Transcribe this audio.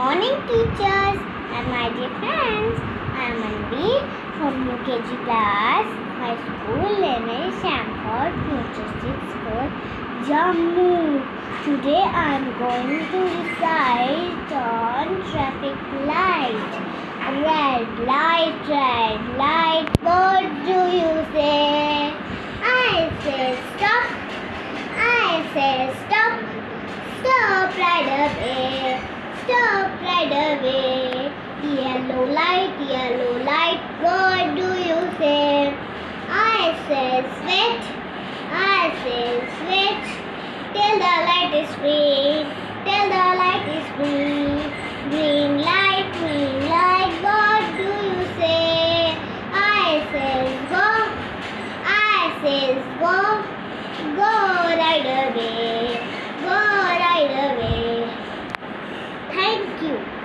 morning, teachers and my dear friends. I am Anvi from UKG class. My school name is Anvi Sharma, Jammu. Today I am going to recite on traffic light. Red light, what do you say? I say stop. I say stop. Stop right away. Stop right away. Yellow light, what do you say? I say sweat. I say sweat. Till the light is green. Till the light is green. Green light, what do you say? I says go. I says go. Go right away. Go right away. Thank you.